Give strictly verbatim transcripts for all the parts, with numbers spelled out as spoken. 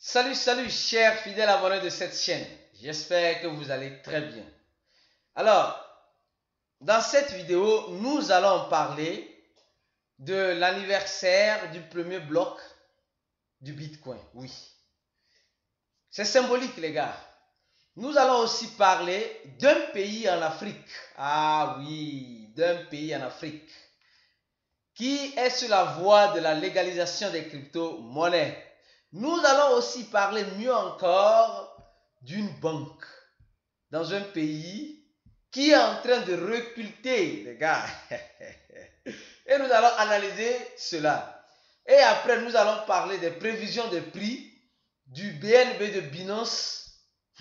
Salut, salut, chers fidèles abonnés de cette chaîne. J'espère que vous allez très bien. Alors, dans cette vidéo, nous allons parler de l'anniversaire du premier bloc du Bitcoin. Oui, c'est symbolique, les gars. Nous allons aussi parler d'un pays en Afrique. Ah oui, d'un pays en Afrique qui est sur la voie de la légalisation des crypto-monnaies. Nous allons aussi parler mieux encore d'une banque dans un pays qui est en train de reculter, les gars. Et nous allons analyser cela. Et après, nous allons parler des prévisions de prix du B N B de Binance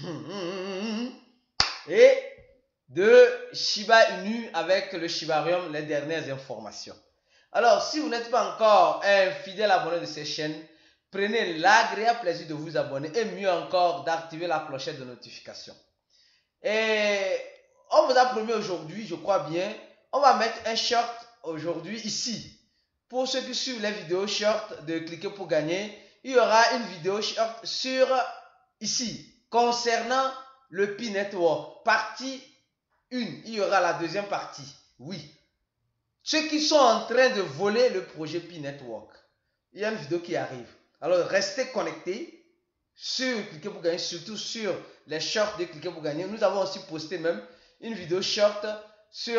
et de Shiba Inu avec le Shibarium, les dernières informations. Alors, si vous n'êtes pas encore un fidèle abonné de cette chaîne, prenez l'agréable plaisir de vous abonner et mieux encore d'activer la clochette de notification. Et on vous a promis aujourd'hui, je crois bien, on va mettre un short aujourd'hui ici. Pour ceux qui suivent les vidéos short de Cliquer pour gagner, il y aura une vidéo short sur ici concernant le Pi Network. Partie un, il y aura la deuxième partie. Oui. Ceux qui sont en train de voler le projet Pi Network, il y a une vidéo qui arrive. Alors, restez connectés sur Cliquer pour gagner, surtout sur les shorts de Cliquer pour gagner. Nous avons aussi posté même une vidéo short sur,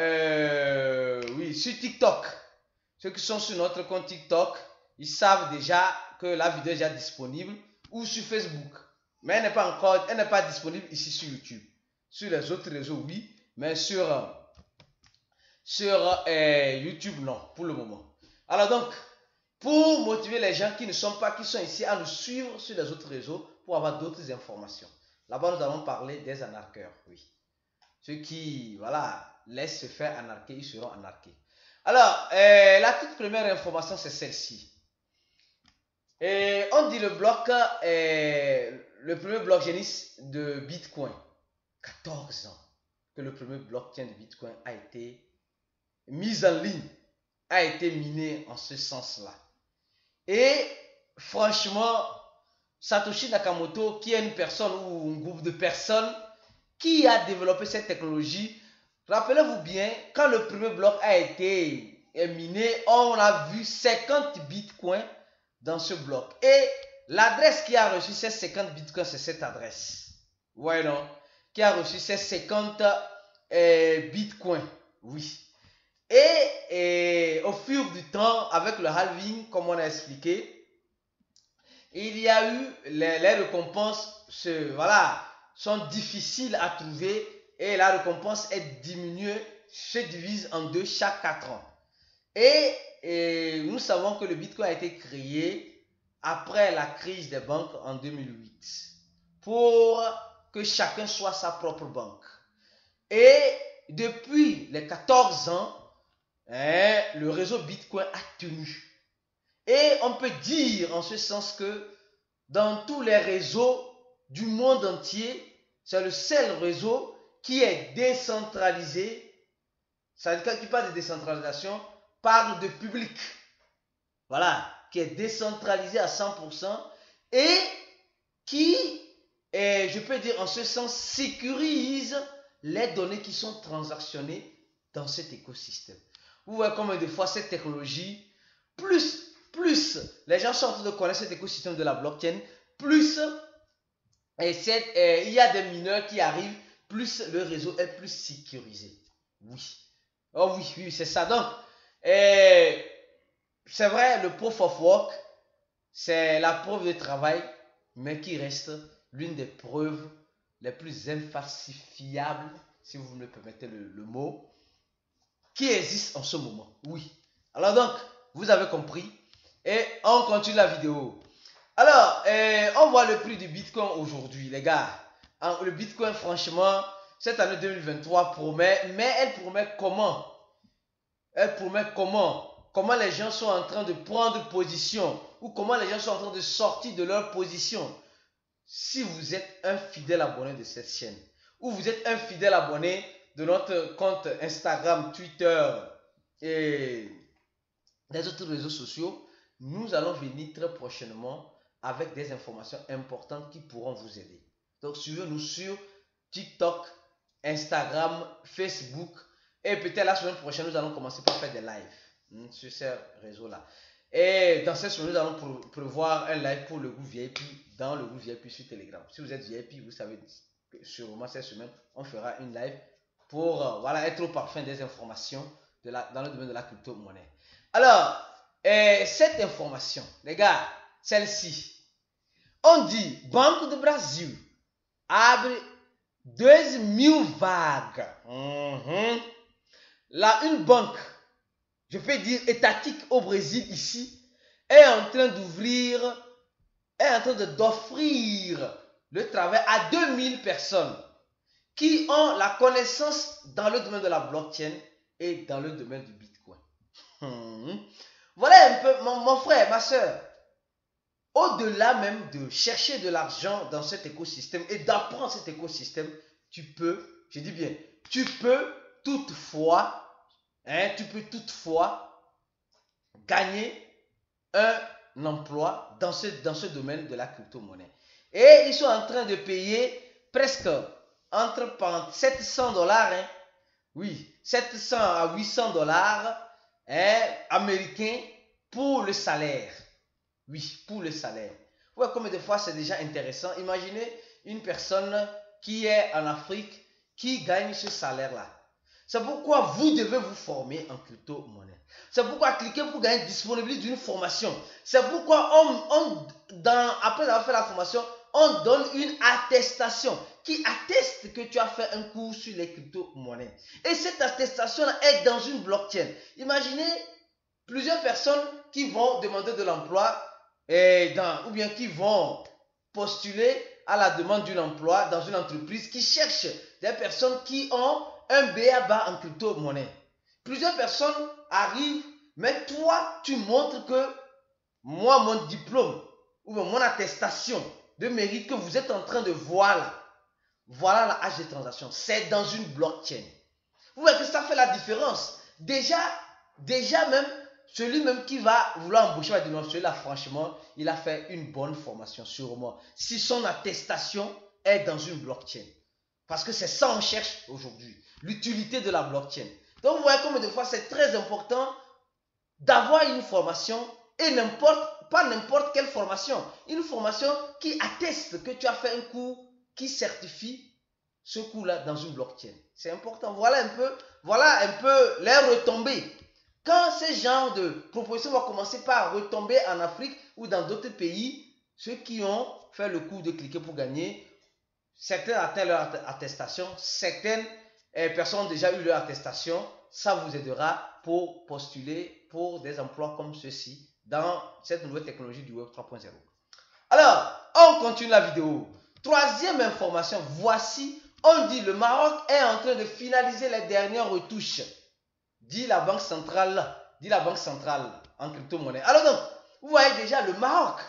euh, oui, sur TikTok. Ceux qui sont sur notre compte TikTok, ils savent déjà que la vidéo est déjà disponible, ou sur Facebook. Mais elle n'est pas encore, elle n'est pas disponible ici sur YouTube. Sur les autres réseaux, oui, mais sur, sur euh, YouTube, non, pour le moment. Alors donc, pour motiver les gens qui ne sont pas, qui sont ici, à nous suivre sur les autres réseaux pour avoir d'autres informations. Là-bas, nous allons parler des anarqueurs, oui. Ceux qui, voilà, laissent se faire anarquer, ils seront anarqués. Alors, euh, la toute première information, c'est celle-ci. Et on dit le bloc, euh, le premier bloc génisse de Bitcoin, quatorze ans que le premier blockchain de Bitcoin a été mis en ligne, a été miné en ce sens-là. Et franchement, Satoshi Nakamoto, qui est une personne ou un groupe de personnes qui a développé cette technologie, rappelez-vous bien, quand le premier bloc a été miné, on a vu cinquante bitcoins dans ce bloc. Et l'adresse qui a reçu ces cinquante bitcoins, c'est cette adresse. Ouais, non? Qui a reçu ces cinquante euh, bitcoins. Oui. Et, et au fur du temps, avec le halving, comme on a expliqué, il y a eu les, les récompenses, ce, voilà, sont difficiles à trouver et la récompense est diminuée, se divise en deux chaque quatre ans. Et, et nous savons que le Bitcoin a été créé après la crise des banques en deux mille huit pour que chacun soit sa propre banque. Et depuis les quatorze ans, hein, le réseau Bitcoin a tenu. Et on peut dire en ce sens que dans tous les réseaux du monde entier, c'est le seul réseau qui est décentralisé. Ça veut dire, quand tu parles de décentralisation, parle de public. Voilà, qui est décentralisé à cent pour cent et qui, est, je peux dire en ce sens, sécurise les données qui sont transactionnées dans cet écosystème. Vous voyez combien de fois cette technologie, plus, plus les gens sont en train de connaître cet écosystème de la blockchain, plus et cette, et il y a des mineurs qui arrivent, plus le réseau est plus sécurisé. Oui. Oh oui, oui, c'est ça. Donc, c'est vrai, le proof of work, c'est la preuve de travail, mais qui reste l'une des preuves les plus infalsifiables, si vous me permettez le, le mot, qui existe en ce moment. Oui. Alors donc, vous avez compris. Et on continue la vidéo. Alors, euh, on voit le prix du Bitcoin aujourd'hui, les gars. Le Bitcoin, franchement, cette année deux mille vingt-trois promet, mais elle promet comment? Elle promet comment? Comment les gens sont en train de prendre position ou comment les gens sont en train de sortir de leur position. Si vous êtes un fidèle abonné de cette chaîne ou vous êtes un fidèle abonné de notre compte Instagram, Twitter et des autres réseaux sociaux, nous allons venir très prochainement avec des informations importantes qui pourront vous aider. Donc, suivez-nous sur TikTok, Instagram, Facebook. Et peut-être la semaine prochaine, nous allons commencer par faire des lives sur ces réseaux-là. Et dans cette semaine, nous allons prévoir un live pour le groupe V I P, dans le groupe V I P sur Telegram. Si vous êtes V I P, vous savez que sûrement cette semaine, on fera une live pour euh, voilà, être au parfum des informations de la, dans le domaine de la crypto-monnaie. Alors, euh, cette information, les gars, celle-ci, on dit Banque do Brasil abre dois mil vagas. Uhum. Là, une banque, je peux dire étatique au Brésil ici, est en train d'ouvrir, est en train d'offrir le travail à deux mille personnes qui ont la connaissance dans le domaine de la blockchain et dans le domaine du Bitcoin. Hum. Voilà un peu, mon, mon frère, ma soeur, au-delà même de chercher de l'argent dans cet écosystème et d'apprendre cet écosystème, tu peux, je dis bien, tu peux toutefois, hein, tu peux toutefois gagner un emploi dans ce, dans ce domaine de la crypto-monnaie. Et ils sont en train de payer presque entre sept cents dollars, hein, oui, sept cents à huit cents dollars hein, américains pour le salaire. Oui, pour le salaire. Ouais, combien de fois c'est déjà intéressant. Imaginez une personne qui est en Afrique qui gagne ce salaire-là. C'est pourquoi vous devez vous former en crypto-monnaie. C'est pourquoi cliquez pour gagner disponibilité d'une formation. C'est pourquoi on, on, dans, après avoir fait la formation, on donne une attestation qui atteste que tu as fait un cours sur les crypto-monnaies. Et cette attestation est dans une blockchain. Imaginez plusieurs personnes qui vont demander de l'emploi et dans, ou bien qui vont postuler à la demande d'un emploi dans une entreprise qui cherche des personnes qui ont un B A B A en crypto-monnaie. Plusieurs personnes arrivent, mais toi, tu montres que moi, mon diplôme ou mon attestation de mérite que vous êtes en train de voir là, voilà la hache de transaction. C'est dans une blockchain. Vous voyez que ça fait la différence. Déjà, déjà même, celui même qui va vouloir embaucher va dire non, celui-là, franchement, il a fait une bonne formation sûrement. Si son attestation est dans une blockchain. Parce que c'est ça qu'on cherche aujourd'hui. L'utilité de la blockchain. Donc, vous voyez combien de fois c'est très important d'avoir une formation et n'importe, pas n'importe quelle formation. Une formation qui atteste que tu as fait un cours qui certifie ce cours-là dans une blockchain. C'est important. Voilà un peu, voilà un peu les retombées. Quand ce genre de proposition va commencer par retomber en Afrique ou dans d'autres pays, ceux qui ont fait le coup de cliquer pour gagner, certains atteignent leur attestation, certaines eh, personnes ont déjà eu leur attestation, ça vous aidera pour postuler pour des emplois comme ceux-ci dans cette nouvelle technologie du Web trois point zéro. Alors, on continue la vidéo. Troisième information, voici, on dit le Maroc est en train de finaliser les dernières retouches. Dit la banque centrale, dit la banque centrale en crypto-monnaie. Alors donc, vous voyez déjà le Maroc.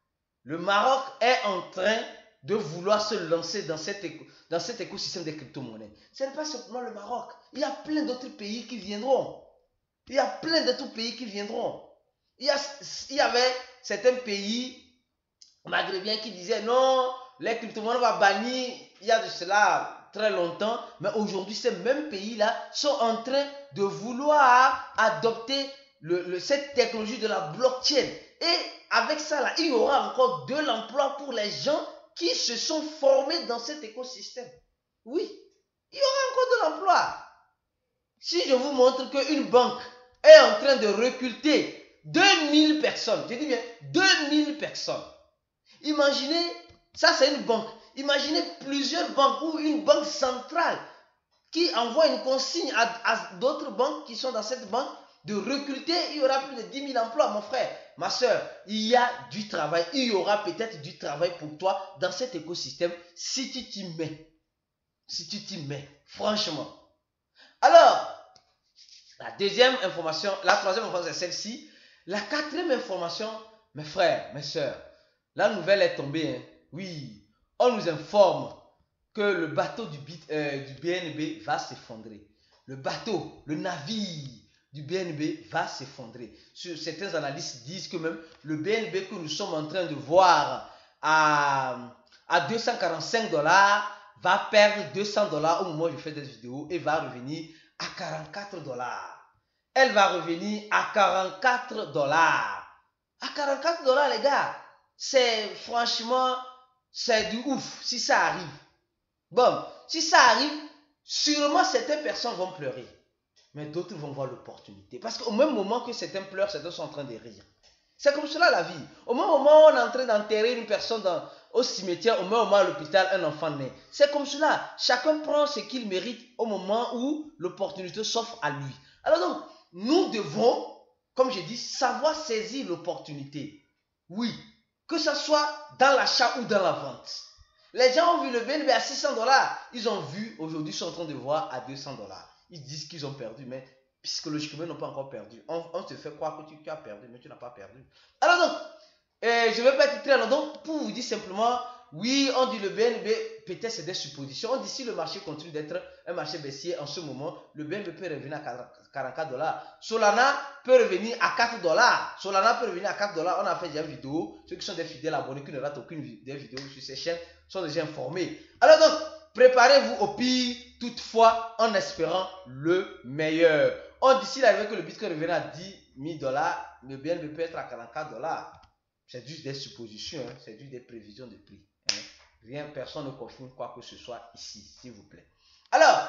Le Maroc est en train de vouloir se lancer dans cet, éco, dans cet écosystème des crypto-monnaies. Ce n'est pas simplement le Maroc. Il y a plein d'autres pays qui viendront. Il y a plein d'autres pays qui viendront. Il y, a, il y avait certains pays maghrébins qui disaient non, les crypto-monnaies vont bannir. Il y a de cela très longtemps. Mais aujourd'hui, ces mêmes pays-là sont en train de vouloir adopter le, le, cette technologie de la blockchain. Et avec ça, là, il y aura encore de l'emploi pour les gens qui se sont formés dans cet écosystème. Oui, il y aura encore de l'emploi. Si je vous montre qu'une banque est en train de recruter deux mille personnes, je dis bien deux mille personnes. Imaginez, ça c'est une banque. Imaginez plusieurs banques ou une banque centrale qui envoie une consigne à, à d'autres banques qui sont dans cette banque de recruter, il y aura plus de dix mille emplois, mon frère, ma soeur. Il y a du travail, il y aura peut-être du travail pour toi dans cet écosystème si tu t'y mets. Si tu t'y mets, franchement. Alors, la deuxième information, la troisième information c'est celle-ci. La quatrième information, mes frères, mes soeurs, la nouvelle est tombée. Hein. Oui, on nous informe que le bateau du, euh, du B N B va s'effondrer. Le bateau, le navire du B N B va s'effondrer. Certains analystes disent que même le B N B que nous sommes en train de voir à, à deux cent quarante-cinq dollars va perdre deux cents dollars au moment où je fais cette vidéo et va revenir à quarante-quatre dollars. Elle va revenir à quarante-quatre dollars. À quarante-quatre dollars, les gars, c'est franchement, c'est du ouf si ça arrive. Bon, si ça arrive, sûrement certaines personnes vont pleurer. Mais d'autres vont voir l'opportunité. Parce qu'au même moment que certains pleurent, certains sont en train de rire. C'est comme cela la vie. Au même moment où on est en train d'enterrer une personne dans, au cimetière, au même moment à l'hôpital, un enfant naît. C'est comme cela. Chacun prend ce qu'il mérite au moment où l'opportunité s'offre à lui. Alors donc, nous devons, comme j'ai dit, savoir saisir l'opportunité. Oui, que ce soit dans l'achat ou dans la vente. Les gens ont vu le B N B à six cents dollars. Ils ont vu, aujourd'hui, ils sont en train de voir à deux cents dollars. Ils disent qu'ils ont perdu, mais psychologiquement, ils n'ont pas encore perdu. On, on te fait croire que tu, tu as perdu, mais tu n'as pas perdu. Alors donc, euh, je ne vais pas être très long. Donc, pour vous dire simplement, oui, on dit le B N B, peut-être c'est des suppositions. On dit si le marché continue d'être un marché baissier en ce moment, le B N B peut revenir à quarante-quatre dollars. Solana peut revenir à quatre dollars. Solana peut revenir à quatre dollars. On a fait déjà une vidéo. Ceux qui sont des fidèles abonnés qui ne ratent aucune des vidéos sur ces chaînes sont déjà informés. Alors donc, préparez-vous au pire, toutefois, en espérant le meilleur. On dit s'il arrive que le Bitcoin revienne à dix mille dollars, le B N B peut être à quarante-quatre dollars. C'est juste des suppositions, hein. C'est juste des prévisions de prix. Hein. Rien, personne ne confirme quoi que ce soit ici, s'il vous plaît. Alors,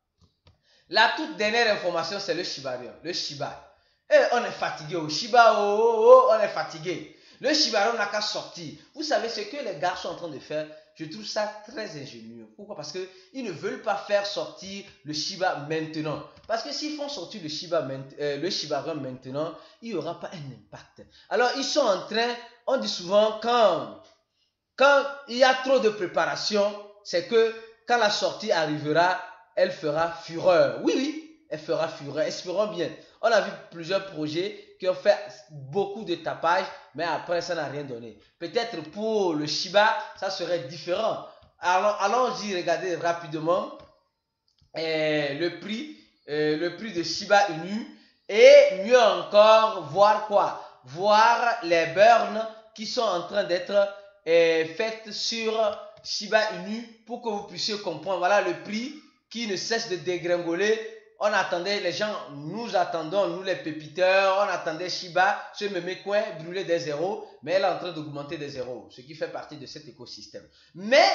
la toute dernière information, c'est le Shiba. Le Shiba. Et on est fatigué au Shiba, oh, oh, oh, on est fatigué. Le Shiba n'a qu'à sortir. Vous savez ce que les gars sont en train de faire? Je trouve ça très ingénieux. Pourquoi? Parce qu'ils ne veulent pas faire sortir le Shiba maintenant. Parce que s'ils font sortir le Shiba, euh, le Shiba maintenant, il n'y aura pas un impact. Alors, ils sont en train, on dit souvent, quand, quand il y a trop de préparation, c'est que quand la sortie arrivera, elle fera fureur. Oui, oui, elle fera fureur. Espérons bien. On a vu plusieurs projets qui ont fait beaucoup de tapage, mais après, ça n'a rien donné. Peut-être pour le Shiba, ça serait différent. Alors, allons-y regarder rapidement euh, le prix, euh, le prix de Shiba Inu. Et mieux encore, voir quoi? Voir les burns qui sont en train d'être euh, faites sur Shiba Inu pour que vous puissiez comprendre. Voilà le prix qui ne cesse de dégringoler. On attendait, les gens, nous attendons, nous les pépiteurs, on attendait Shiba, ce mémé coin, brûler des zéros, mais elle est en train d'augmenter des zéros, ce qui fait partie de cet écosystème. Mais,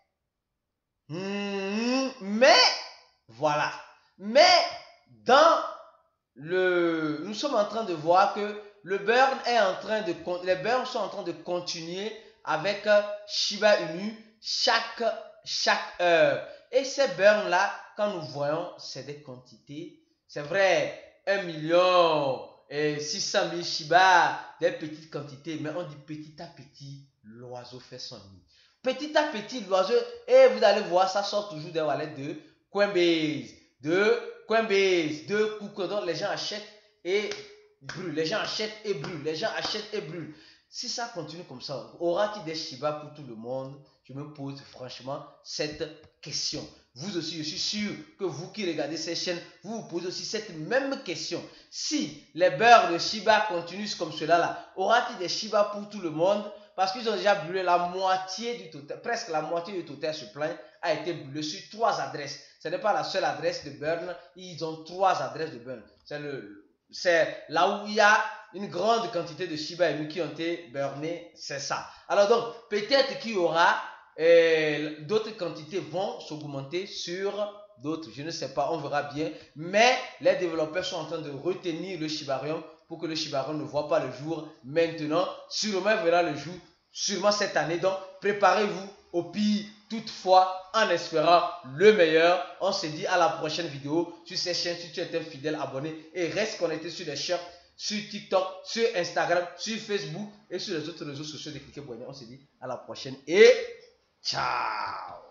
mais, voilà. Mais, dans le, nous sommes en train de voir que le burn est en train de, les burns sont en train de continuer avec Shiba Inu chaque, chaque heure. Et ces burns-là, quand nous voyons, c'est des quantités. C'est vrai, un million et six cent mille Shiba, des petites quantités, mais on dit petit à petit, l'oiseau fait son nid. Petit à petit, l'oiseau, et vous allez voir, ça sort toujours des wallets de Coinbase, de Coinbase, de Kucoin. Donc les gens achètent et brûlent, les gens achètent et brûlent, les gens achètent et brûlent. Si ça continue comme ça, aura-t-il des Shiba pour tout le monde? Je me pose franchement cette question. Vous aussi, je suis sûr que vous qui regardez ces chaînes, vous vous posez aussi cette même question. Si les beurres de Shiba continuent comme cela là, aura-t-il des Shiba pour tout le monde? Parce qu'ils ont déjà brûlé la moitié du total, presque la moitié du total supply a été brûlé sur trois adresses. Ce n'est pas la seule adresse de burn, ils ont trois adresses de burn. C'est le, c'est là où il y a une grande quantité de Shiba Inu qui ont été burnés, c'est ça. Alors donc, peut-être qu'il y aura euh, d'autres quantités vont s'augmenter sur d'autres, je ne sais pas, on verra bien. Mais les développeurs sont en train de retenir le Shibarium pour que le Shibarium ne voit pas le jour maintenant. Sûrement il verra le jour, sûrement cette année. Donc, préparez-vous au pire, toutefois, en espérant le meilleur. On se dit à la prochaine vidéo sur ces chaînes. Si tu es un fidèle abonné et reste connecté sur les chaînes, sur TikTok, sur Instagram, sur Facebook et sur les autres réseaux sociaux de Cliquez Boignet. On se dit à la prochaine et ciao.